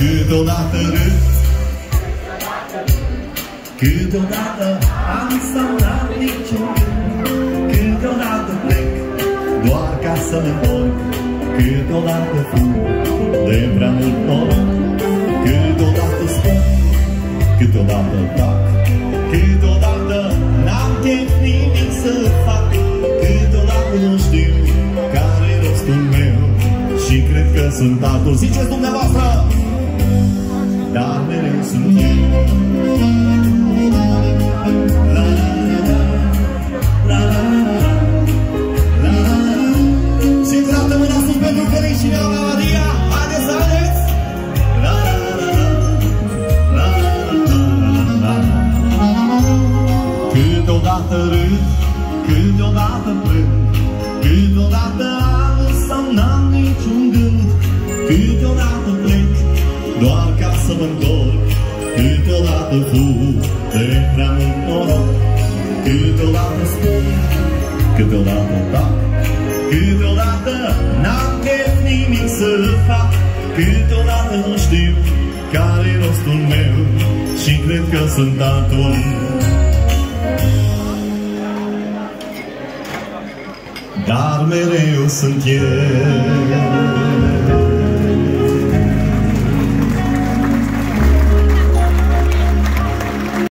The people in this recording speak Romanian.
Câteodată râd, câteodată am somnat niciun gând. Câteodată plec, doar ca să mă întorc. Câteodată fug de prea mult noroc. Câteodată spun, câteodată tac. Câteodată n-am chef nimic să fac. Câteodată nu știu care-i rostul meu și cred că sunt altul. Ziceți dumneavoastră! Dar mereu sunt eu. La la la la la la la. Și încă o dată mâna sus pentru Felix și Nea Maria. Haideți să vedeți! La la la la la la la. Câteodată râd, câteodată plâng. Câteodată am sau n-am niciun gând. Câteodată plec, doar ca să mă întorc. Câteodată fug de prea mult noroc. Câteodată spun, câteodată tac. Câteodată n-am chef nimic să fac. Câteodată nu știu care-i rostul meu și cred că sunt altul. Dar mereu sunt eu.